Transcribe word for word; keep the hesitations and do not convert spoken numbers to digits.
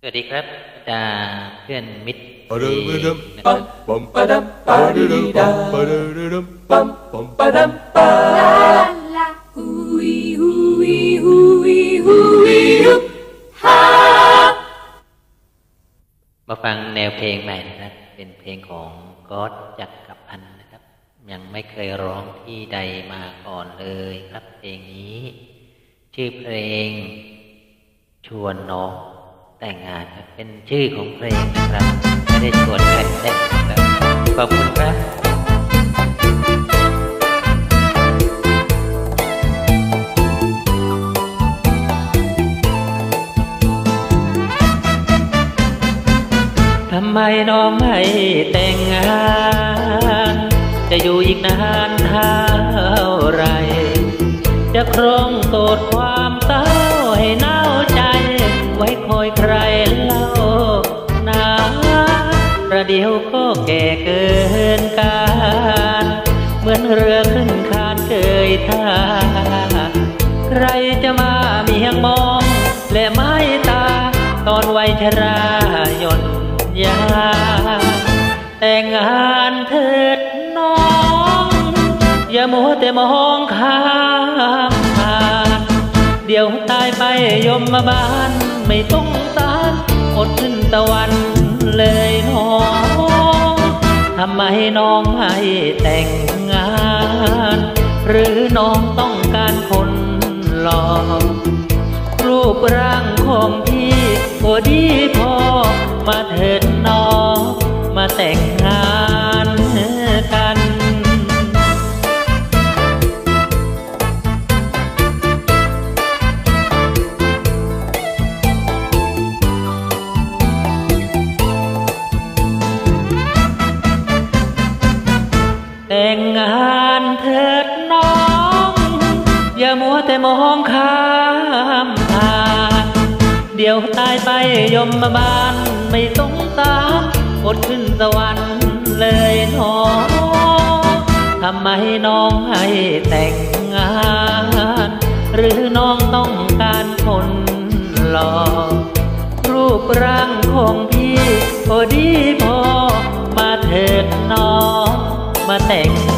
สวัสดีครับดาเพื่อนมิตรมาฟังแนวเพลงใหม่นะครับเป็นเพลงของก๊อตจักรพันธ์นะครับยังไม่เคยร้องที่ใดมาก่อนเลยครับเพลงนี้ชื่อเพลงชวนน้องแต่งงานครับเป็นชื่อของเพลงนะครับไม่ได้ชวนใครแต่งครับขอบคุณครับทำไมน้องไม่แต่งงานจะอยู่อีกนานเท่าไรจะครองโสดความเศร้าให้เน่าใจไว้คอยใครเล่านาประเดี๋ยวก็แก่เกินการเหมือนเรือขึ้นคานเกยท่าใครจะมาเมียงมองและไม้ตาตอนวัยชราย่อนยาแต่งงานเถิดน้องอย่ามัวแต่มองข้ามผ่านเดี๋ยวตายไปยมมาบ้านไม่ต้องสารอดขึ้นตะวันเลยน้องทำไมน้องไม่แต่งงานหรือน้องต้องการคนหล่อรูปร่างของพี่พอดีพอมาเถิดน้องมาแต่งงานกันแต่งงานเถิดน้องอย่ามัวแต่มองข้ามผ่านเดี๋ยวตายไปยมมาบ้านไม่สงสารอดขึ้นสวรรค์เลยน้องทำไมน้องให้แต่งงานหรือน้องต้องการคนหล่อรูปร่างของพี่พอดีพอมาเถิดน้องมาแต่ง